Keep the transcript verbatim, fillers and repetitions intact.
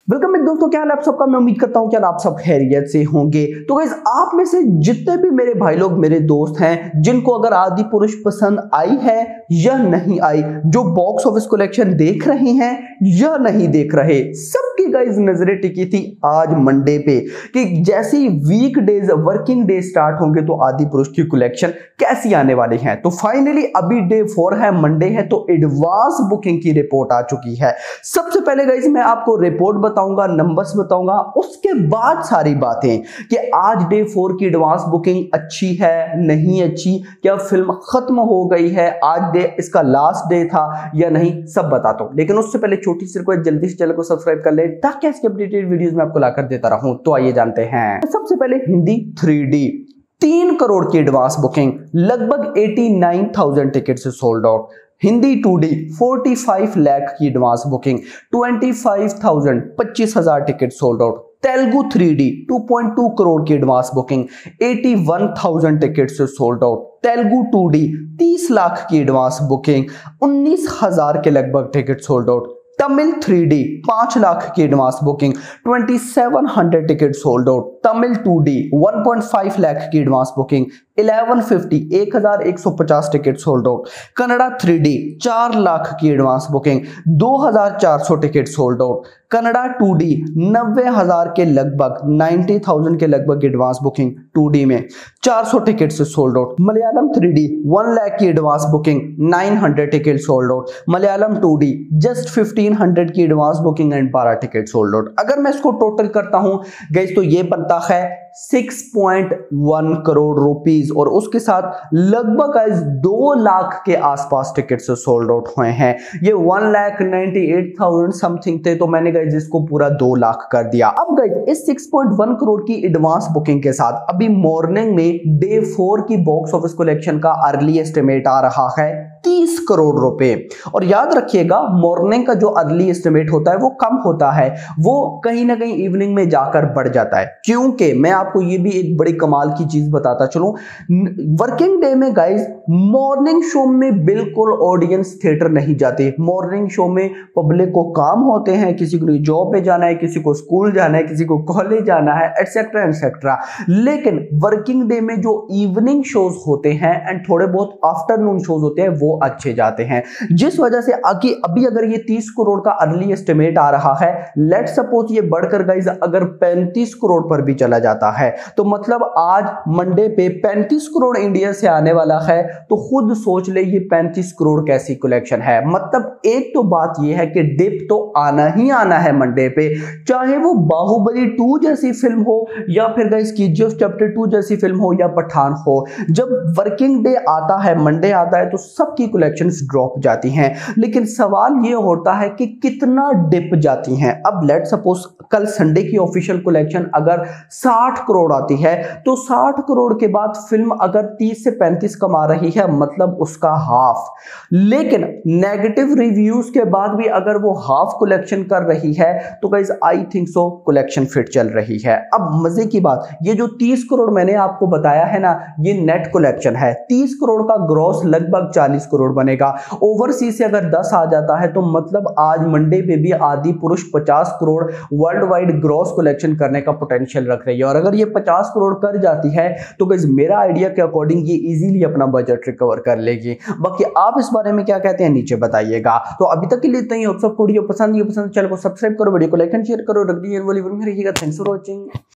Welcome मेरे दोस्तों, क्या हाल है आप सबका। मैं उम्मीद करता हूं कि आप सब खैरियत से होंगे। तो गाइस, आप में से जितने भी मेरे भाई लोग मेरे दोस्त हैं जिनको अगर आदि पुरुष पसंद आई है या नहीं आई, जो बॉक्स ऑफिस कलेक्शन देख रहे हैं या नहीं देख रहे, सबकी गाइस नजरें टिकी थी आज मंडे पे कि जैसे ही week days working day start होंगे तो आदि पुरुष की कलेक्शन कैसी आने वाली है। तो फाइनली अभी डे फोर है, मंडे है, तो एडवांस बुकिंग की रिपोर्ट आ चुकी है। सबसे पहले गाइस मैं आपको रिपोर्ट बताऊंगा, नंबर्स बताऊंगा, उसके बाद सारी बातें कि आज डे फोर की एडवांस बुकिंग अच्छी है नहीं अच्छी, क्या फिल्म खत्म हो गई है, आज डे इसका लास्ट डे था या नहीं, सब बताता हूं। लेकिन उससे पहले छोटी सी रिक्वेस्ट, जल्दी से चैनल को सब्सक्राइब कर ले ताकि इसके अपडेटेड वीडियोस में आपको लाकर देता रहूं। तो आइए जानते हैं। सबसे पहले हिंदी थ्री डी तीन करोड़ की एडवांस बुकिंग, लगभग नवासी हज़ार टिकट से sold out. Hindi two D पैंतालीस लाख की एडवांस बुकिंग, पच्चीस हज़ार पच्चीस हजार ticket sold out. Telugu three D दो पॉइंट दो करोड़ की एडवांस बुकिंग, इक्यासी हज़ार टिकट से sold out. Telugu two D तीस लाख की एडवांस बुकिंग, उन्नीस हजार के लगभग ticket sold out. Tamil three D पांच लाख की एडवांस बुकिंग, सत्ताईस सौ ticket sold out. Tamil two D एक पॉइंट पाँच लाख की एडवांस बुकिंग, ग्यारह सौ पचास एक हज़ार एक सौ पचास ticket sold out. Kannada three D चार लाख की एडवांस बुकिंग, दो हज़ार चार सौ ticket sold out. Kannada two D नब्बे हजार के लगभग नब्बे हज़ार के लगभग एडवांस बुकिंग टू डी में, चार सौ टिकट से sold out. Malayalam three D एक लाख की एडवांस बुकिंग, नौ सौ ticket sold out. Malayalam two D just पंद्रह सौ की एडवांस बुकिंग एंड बारह टिकट सोल्ड आउट। अगर मैं इसको टोटल करता हूं गाइस तो ये बनता है छह पॉइंट एक करोड़ रुपीस, और उसके साथ लगभग गाइस दो लाख के आसपास टिकट से सोल्ड आउट हुए हैं। ये one lakh ninety eight thousand something थे, तो मैंने गाइस इसको पूरा दो लाख कर दिया। अब गाइस इस छह पॉइंट एक करोड़ की एडवांस बुकिंग के साथ अभी मॉर्निंग में डे फोर की बॉक्स ऑफिस कलेक्शन का अर्ली एस्टिमेट आ रहा है तीस करोड़ रुपए। और याद रखिएगा, मॉर्निंग का जो अर्ली एस्टिमेट होता है वो कम होता है, वो कहीं ना कहीं इवनिंग में जाकर बढ़ जाता है। क्योंकि मैं आपको ये भी एक बड़ी कमाल की चीज बताता चलूं, वर्किंग डे में गाइस मॉर्निंग शो में बिल्कुल ऑडियंस थिएटर नहीं जाती। मॉर्निंग शो में पब्लिक को काम होते हैं, किसी को जॉब पे जाना है, किसी को स्कूल जाना है, किसी को कॉलेज जाना है, एटसेट्रा एटसेट्रा। लेकिन वर्किंग डे में जो इवनिंग शोज होते हैं एंड थोड़े बहुत आफ्टरनून शोज होते हैं वो अच्छे जाते हैं, जिस वजह से आगे अभी अगर ये तीस करोड़ का अर्ली एस्टिमेट आ रहा है, लेट सपोज ये बढ़कर गाइस अगर पैंतीस करोड़ पर भी चला जाता है, तो मतलब आज मंडे पे पैंतीस करोड़ इंडिया से आने वाला है। तो खुद सोच ले ये पैंतीस करोड़ कैसी कलेक्शन है। मतलब एक तो बात ये है कि डिप तो आना ही आना है मंडे पे, चाहे वो बाहुबली टू जैसी फिल्म हो या फिर गाइस केजीएफ चैप्टर टू जैसी फिल्म हो या पठान हो। जब वर्किंग डे आता है, मंडे आता है, तो सबकी कलेक्शंस ड्रॉप जाती हैं। लेकिन सवाल ये होता है कि कितना डिप जाती हैं। अब लेट सपोज कल संडे की ऑफिशियल कलेक्शन अगर साठ करोड़ आती है, तो साठ करोड़ के बाद फिल्म अगर तीस से पैंतीस कमा रही है, मतलब उसका हाफ। लेकिन नेगेटिव रिव्यूज के बाद भी अगर वो हाफ कलेक्शन कर रही है, तो guys I think so collection fit चल रही है। अब मजे की बात, ये जो तीस करोड़ मैंने आपको बताया है ना, ये नेट कलेक्शन है। तीस करोड़ का ग्रॉस लगभग चालीस करोड़ बनेगा। ओवरसीज से अगर दस आ जाता है, तो मतलब आज मंडे पे भी आदि पुरुष पचास crore world wide gross collection करने का पोटेंशियल रख रही है। और अगर ये पचास करोड़ कर जाती है, तो गाइस मेरा आइडिया के अकॉर्डिंग ये इजीली अपना बजट रिकवर कर लेगी। बाकी आप इस बारे में क्या कहते हैं नीचे बताइएगा। तो अभी तक के लिए इतना ही। आप सबको वीडियो पसंद है पसंद चैनल को सब्सक्राइब करो, वीडियो को लाइक एंड शेयर करो। रखिए थैंक्स फॉर वॉचिंग।